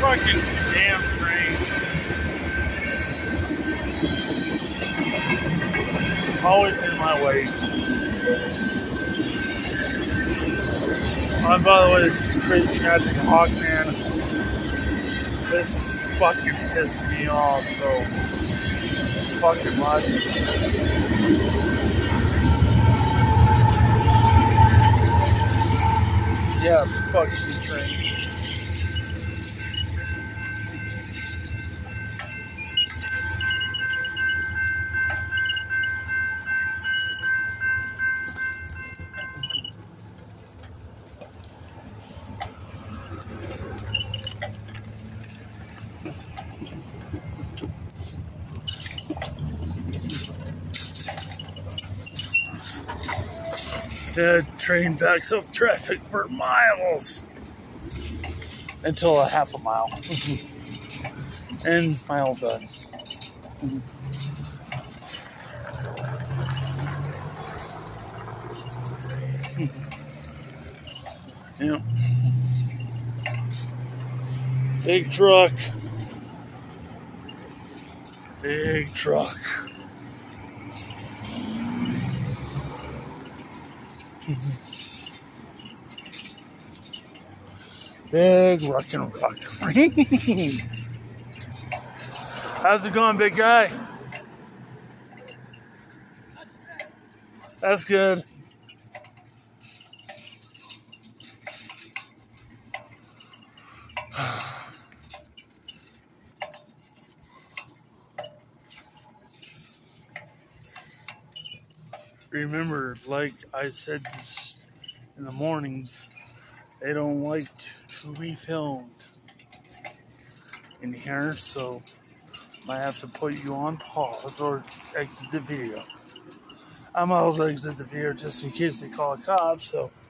fucking damn train. Always in my way. Oh, and by the way, this is crazy magic Hawkman. This is fucking pissing me off so fucking much. Yeah, fuck you, train. The train backs up traffic for miles until a half a mile, and miles done. Yeah. Big truck. Big truck. Big rock and rock. How's it going, big guy? That's good. Remember, like I said this in the mornings, they don't like to be filmed in here, so I have to put you on pause or exit the video. I might also exit the video just in case they call a cop, so